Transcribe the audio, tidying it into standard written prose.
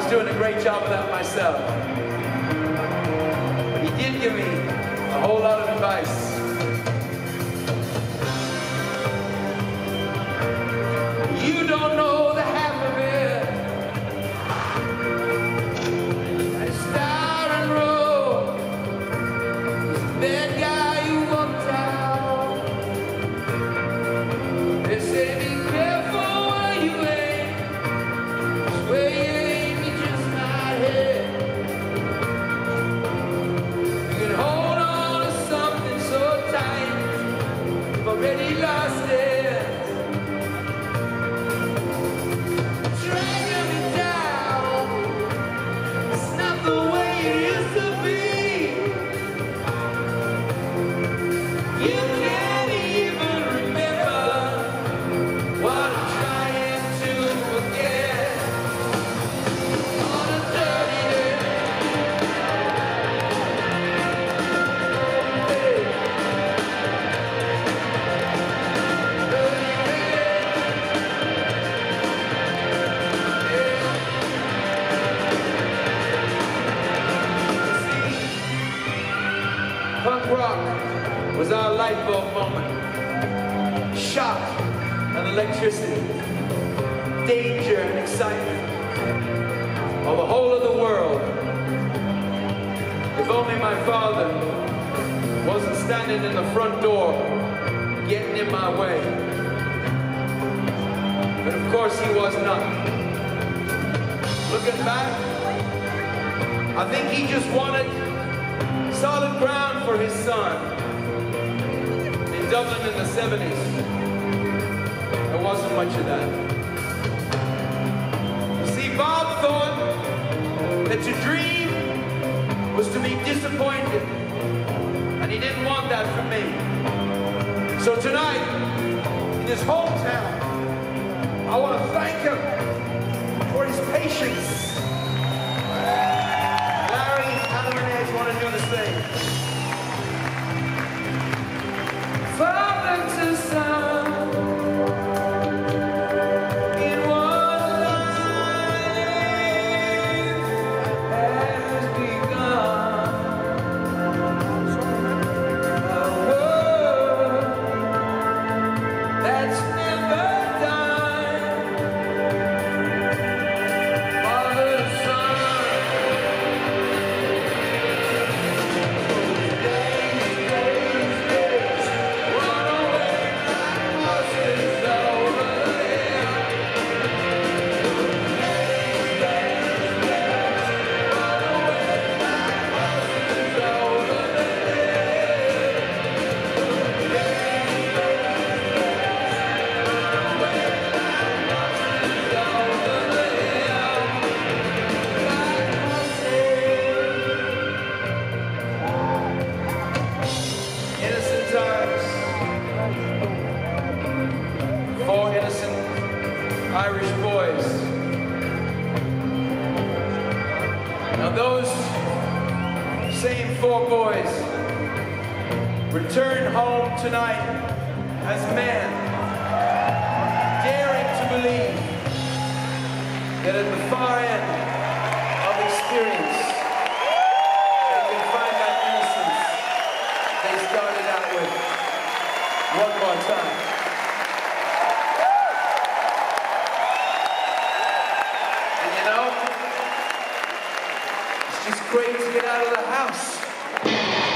was doing a great job of that myself. But he did give me a whole lot of advice. You don't know the half of it. I star and roll. That guy you walked out. They say be careful where you aim. 'Cause where you aim, you just might hit. You can hold on to something so tight, you've already lost it. Punk rock was our light bulb moment. Shock and electricity, danger and excitement of the whole of the world. If only my father wasn't standing in the front door, getting in my way. But of course he was not. Looking back, I think he just wanted solid ground for his son. In Dublin in the 70s, there wasn't much of that. You see, Bob thought that to dream was to be disappointed, and he didn't want that from me. So tonight, in his hometown, I want to thank him for his patience. Want to do the same. Father to son, in one life has begun. A world that's never done. Father to son. Four innocent Irish boys. Now those same four boys return home tonight as men, daring to believe that at the far end of experience they can find that innocence they started out with one more time. It's great to get out of the house.